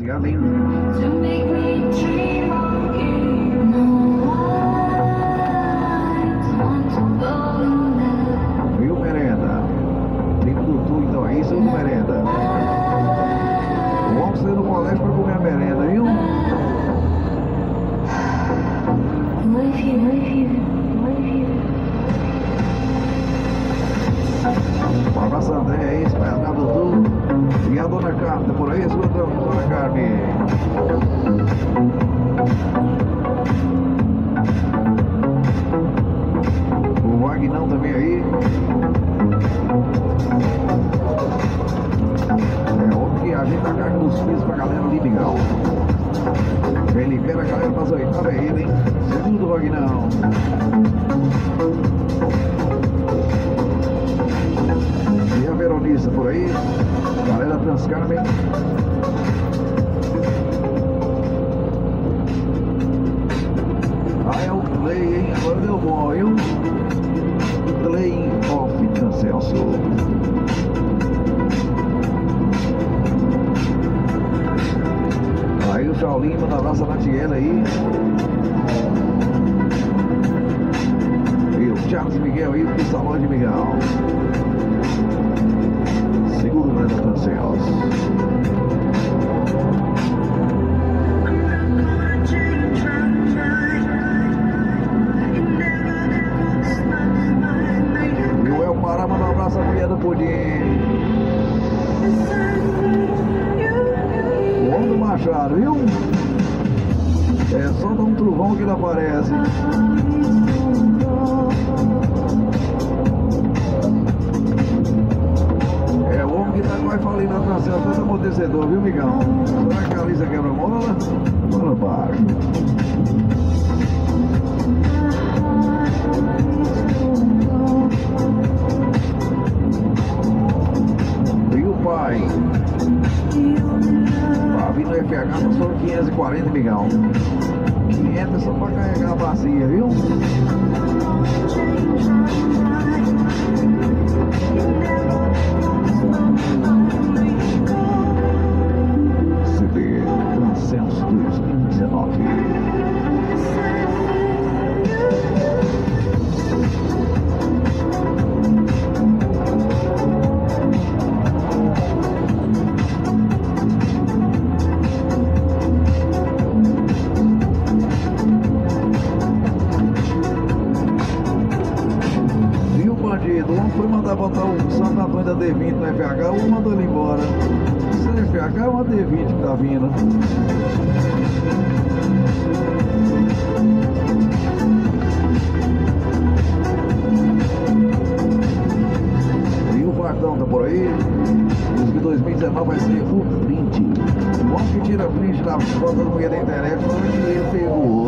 coisinha linda. Viu, merenda? Tempo do tu, então é isso, merenda. Vamos sair do colégio para comer a merenda, viu? Um abraço, André, aí, espernado tudo. E a dona Carmen, tá por aí, sua dona Carmen? O Wagnão também aí. É outro que a gente tá carregando os filhos pra galera ali, Miguel. Quem libera a galera pras oitavas é ele, hein? Segundo Wagnão. E a Veronice por aí, galera Transcarmen. Ah, é o Clay, hein? Agora deu bom, viu? Clay of Cancelso. Aí o Paulinho manda abraço a Natiela aí. E o Charles Miguel aí, do Salão de Miguel. Seguro Brenda Francelos. E o El Pará manda um abraço à mulher do Pudim. O homem do Machado, viu? É só dar um trovão que ele aparece. É o homem que tá quase falando na traseira, todo amortecedor, viu, migão? Será que a Lisa quebra a mola? Bora baixo. E o pai? Tá vindo no FH, passou 540, migão. 500 só pra carregar a bacia, viu? CD Consenso 2019. Um foi mandar botar o Santo Antônio da D20 no FH, um mandou ele embora. Isso é FH é uma D20 que tá vindo. E o Vardão tá por aí. Diz que 2019 vai ser o print. O homem que tira print da foto da mulher da internet, falando que ele pegou.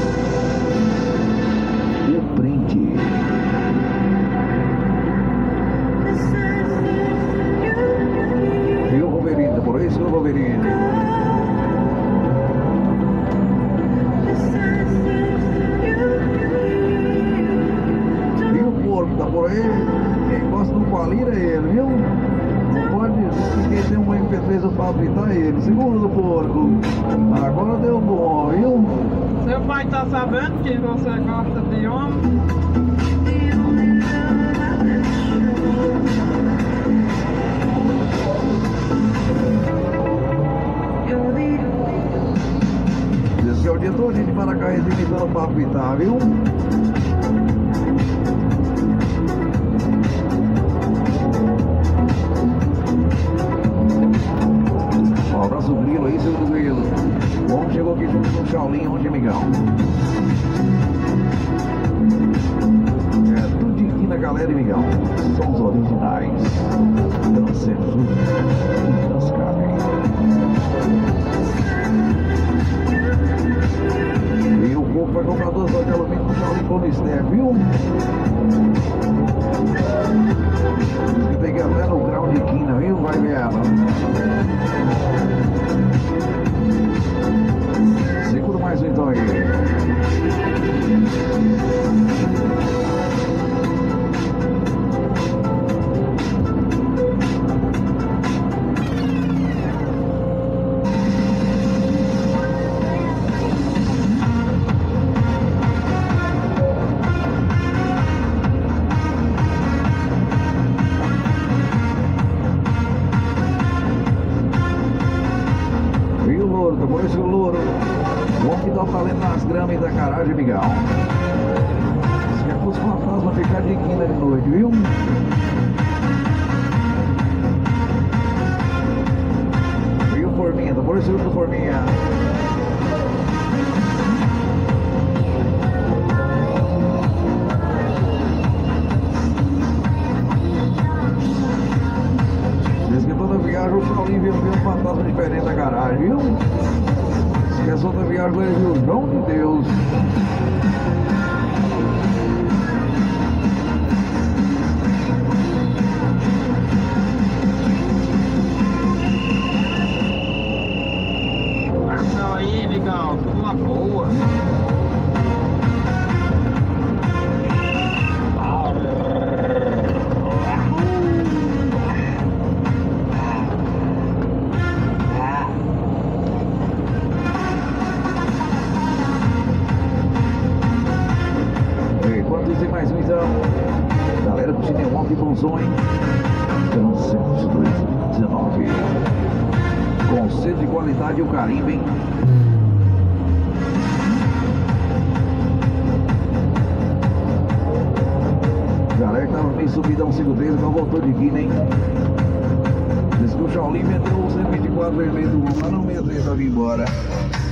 O print. E o Wolverine, tá por aí, senhor Wolverine? E o porco, tá por aí? Quem gosta do Qualir é ele, viu? Não pode, se quem tem uma MP3 do Fabrício é ele. Seguro do porco. Agora deu bom, viu? Seu pai tá sabendo que você gosta de homem? Diz que é o dia todo de Maracaí imitando o Papo Vittar, viu? Um abraço Grilo aí, seu do Grilo. Bom, chegou aqui junto com o Shaolin, onde é Migão. É tudo aqui na galera e Migão. São os originais. Dançando e Transcarmen. E o corpo vai comprar 2 horas de alumínio com Shaolin Polister, viu? Eu peguei até no grau de quina, viu? Vai ver ela. Segura mais um então aí. louro, tá por esse louro. O homem que dá o talento nas gramas e da caragem, Miguel. Se é os fantasmas ficar de quina de noite, viu? E o Forminha, tá por esse do Forminha. Diz que toda viagem o Paulinho viu um fantasma diferente da garagem, viu? Se essa outra viagem ele viu o João de Deus. Então aí, amigão, tudo uma boa. Enquanto dizer mais um, então, galera do Cinema que bom som, hein? 19. Conceito de qualidade e o carimbo, hein? Galera que tava meio subidão 53, então voltou de guina, hein? Diz que o Shaolin meteu o 124 vermelho do mundo, mas não meteu, tá vindo embora.